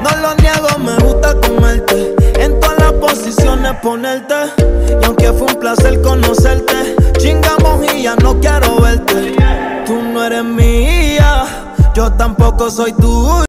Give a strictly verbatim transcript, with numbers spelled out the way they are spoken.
No lo niego, me gusta comerte, en todas las posiciones ponerte. Y aunque fue un placer conocerte, chingamos y ya no quiero verte. Tú no eres mía, yo tampoco soy tuya.